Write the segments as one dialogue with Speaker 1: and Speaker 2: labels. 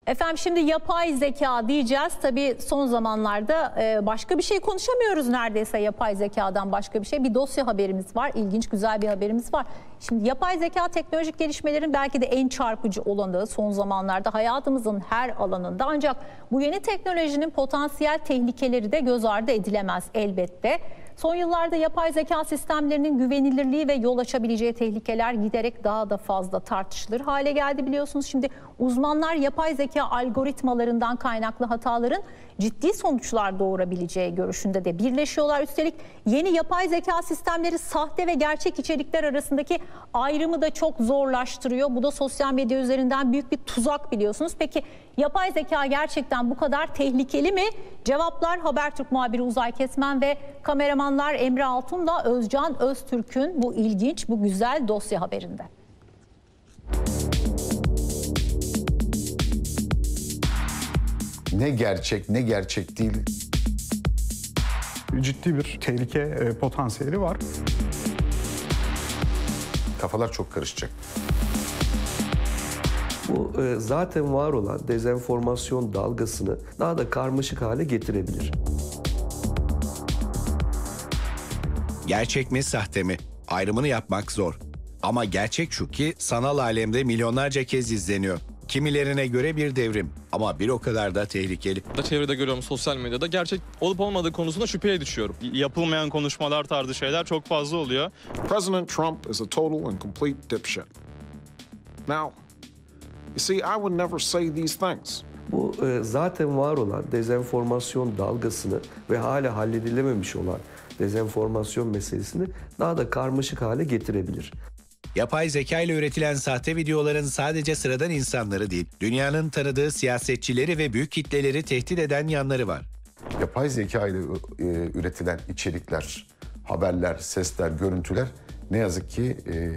Speaker 1: Efendim şimdi yapay zeka diyeceğiz. Tabii son zamanlarda başka bir şey konuşamıyoruz neredeyse yapay zekadan başka bir şey. Bir dosya haberimiz var. İlginç, güzel bir haberimiz var. Şimdi yapay zeka teknolojik gelişmelerin belki de en çarpıcı olanı son zamanlarda hayatımızın her alanında. Ancak bu yeni teknolojinin potansiyel tehlikeleri de göz ardı edilemez elbette. Son yıllarda yapay zeka sistemlerinin güvenilirliği ve yol açabileceği tehlikeler giderek daha da fazla tartışılır hale geldi biliyorsunuz. Şimdi uzmanlar yapay zeka algoritmalarından kaynaklı hataların ciddi sonuçlar doğurabileceği görüşünde de birleşiyorlar. Üstelik yeni yapay zeka sistemleri sahte ve gerçek içerikler arasındaki ayrımı da çok zorlaştırıyor. Bu da sosyal medya üzerinden büyük bir tuzak biliyorsunuz. Peki yapay zeka gerçekten bu kadar tehlikeli mi? Cevaplar Habertürk muhabiri Uzay Kesmen ve kameramanlar Emre Altun'la Özcan Öztürk'ün bu ilginç, bu güzel dosya haberinde.
Speaker 2: Ne gerçek, ne gerçek değil.
Speaker 3: Ciddi bir tehlike potansiyeli var.
Speaker 2: Kafalar çok karışacak.
Speaker 4: Bu zaten var olan dezenformasyon dalgasını daha da karmaşık hale getirebilir.
Speaker 5: Gerçek mi, sahte mi? Ayrımını yapmak zor. Ama gerçek şu ki sanal alemde milyonlarca kez izleniyor. Kimilerine göre bir devrim ama bir o kadar da tehlikeli.
Speaker 6: Çevrede görüyorum, sosyal medyada gerçek olup olmadığı konusunda şüpheye düşüyorum. Yapılmayan konuşmalar tarzı şeyler çok fazla oluyor.
Speaker 7: President Trump is a total and complete dipshit. Now, you see, I would never say these things.
Speaker 4: Bu zaten var olan dezenformasyon dalgasını ve hala halledilememiş olan dezenformasyon meselesini daha da karmaşık hale getirebilir.
Speaker 5: Yapay zeka ile üretilen sahte videoların sadece sıradan insanları değil, dünyanın tanıdığı siyasetçileri ve büyük kitleleri tehdit eden yanları var.
Speaker 2: Yapay zeka ile üretilen içerikler, haberler, sesler, görüntüler ne yazık ki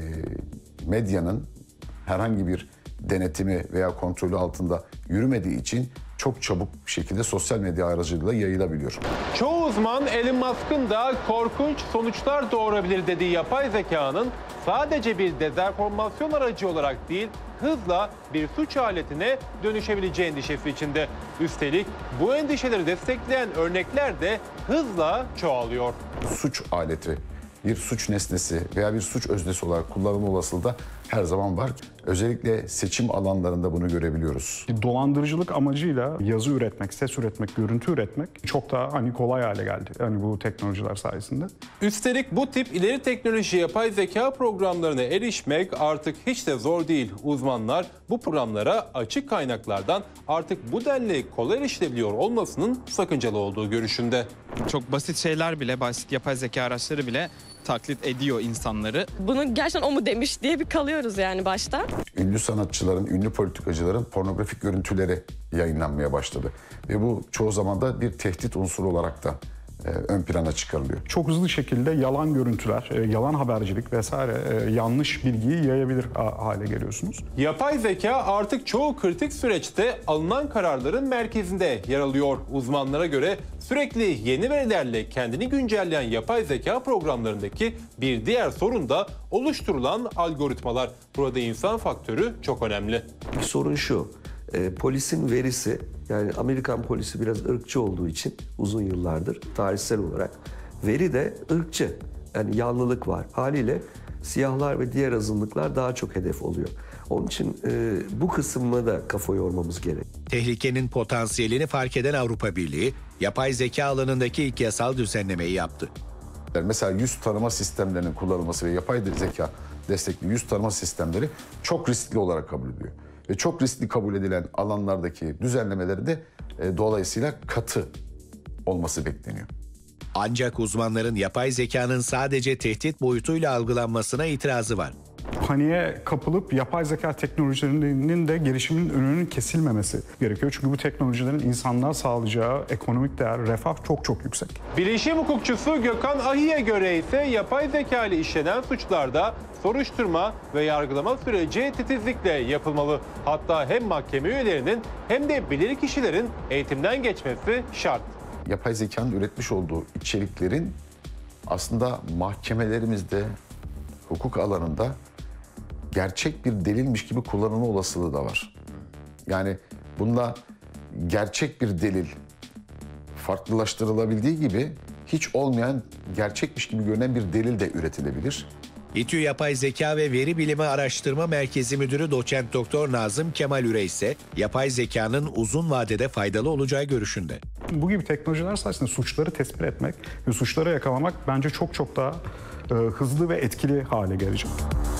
Speaker 2: medyanın herhangi bir denetimi veya kontrolü altında yürümediği için çok çabuk bir şekilde sosyal medya aracılığıyla yayılabiliyor.
Speaker 8: Çoğu uzman Elon Musk'ın da korkunç sonuçlar doğurabilir dediği yapay zekanın sadece bir dezenformasyon aracı olarak değil, hızla bir suç aletine dönüşebileceği endişesi içinde. Üstelik bu endişeleri destekleyen örnekler de hızla çoğalıyor.
Speaker 2: Suç aleti, bir suç nesnesi veya bir suç öznesi olarak kullanılma olasılığı da her zaman var. Özellikle seçim alanlarında bunu görebiliyoruz.
Speaker 3: Dolandırıcılık amacıyla yazı üretmek, ses üretmek, görüntü üretmek çok daha kolay hale geldi. Bu teknolojiler sayesinde.
Speaker 8: Üstelik bu tip ileri teknoloji yapay zeka programlarına erişmek artık hiç de zor değil. Uzmanlar bu programlara açık kaynaklardan artık bu denli kolay erişilebiliyor olmasının sakıncalı olduğu görüşünde.
Speaker 6: Çok basit şeyler bile, basit yapay zeka araçları bile taklit ediyor insanları.
Speaker 9: Bunu gerçekten o mu demiş diye bir kalıyoruz yani başta.
Speaker 2: Ünlü sanatçıların, ünlü politikacıların pornografik görüntüleri yayınlanmaya başladı. Ve bu çoğu zaman da bir tehdit unsuru olarak da ön plana çıkarılıyor.
Speaker 3: Çok hızlı şekilde yalan görüntüler, yalan habercilik vesaire yanlış bilgiyi yayabilir hale geliyorsunuz.
Speaker 8: Yapay zeka artık çoğu kritik süreçte alınan kararların merkezinde yer alıyor. Uzmanlara göre sürekli yeni verilerle kendini güncelleyen yapay zeka programlarındaki bir diğer sorun da oluşturulan algoritmalar. Burada insan faktörü çok önemli.
Speaker 4: Sorun şu, polisin verisi, yani Amerikan polisi biraz ırkçı olduğu için uzun yıllardır tarihsel olarak veri de ırkçı. Yani yanlılık var. Haliyle siyahlar ve diğer azınlıklar daha çok hedef oluyor. Onun için bu kısmına da kafa yormamız gerek.
Speaker 5: Tehlikenin potansiyelini fark eden Avrupa Birliği, yapay zeka alanındaki ilk yasal düzenlemeyi yaptı.
Speaker 2: Mesela yüz tanıma sistemlerinin kullanılması ve yapay zeka destekli yüz tanıma sistemleri çok riskli olarak kabul ediliyor. Ve çok riskli kabul edilen alanlardaki düzenlemeleri de dolayısıyla katı olması bekleniyor.
Speaker 5: Ancak uzmanların yapay zekanın sadece tehdit boyutuyla algılanmasına itirazı var.
Speaker 3: Paniğe kapılıp yapay zeka teknolojilerinin de gelişiminin önünün kesilmemesi gerekiyor. Çünkü bu teknolojilerin insanlığa sağlayacağı ekonomik değer, refah çok yüksek.
Speaker 8: Bilişim hukukçusu Gökhan Ahi'ye göre ise yapay zeka ile işlenen suçlarda soruşturma ve yargılama süreci titizlikle yapılmalı. Hatta hem mahkeme üyelerinin hem de bilirkişilerin eğitimden geçmesi şart.
Speaker 2: Yapay zekanın üretmiş olduğu içeriklerin aslında mahkemelerimizde, hukuk alanında gerçek bir delilmiş gibi kullanılma olasılığı da var. Yani Bununla gerçek bir delil farklılaştırılabildiği gibi hiç olmayan, gerçekmiş gibi görünen bir delil de üretilebilir.
Speaker 5: İTÜ Yapay Zeka ve Veri Bilimi Araştırma Merkezi Müdürü Doçent Doktor Nazım Kemal Ürey ise yapay zekanın uzun vadede faydalı olacağı görüşünde.
Speaker 3: Bu gibi teknolojiler sayesinde suçları tespit etmek ve suçları yakalamak bence çok daha hızlı ve etkili hale gelecek.